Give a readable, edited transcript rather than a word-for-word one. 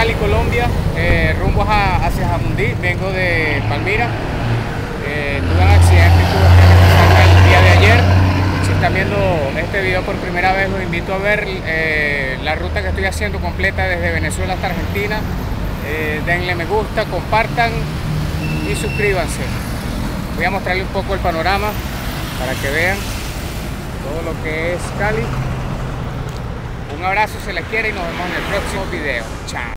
Cali, Colombia, rumbo hacia Jamundí. Vengo de Palmira. Tuve un accidente y tuve que regresarme el día de ayer. Si están viendo este video por primera vez, los invito a ver la ruta que estoy haciendo completa desde Venezuela hasta Argentina. Denle me gusta, compartan y suscríbanse. Voy a mostrarles un poco el panorama para que vean todo lo que es Cali. Un abrazo, se les quiere y nos vemos en el próximo video. Chao.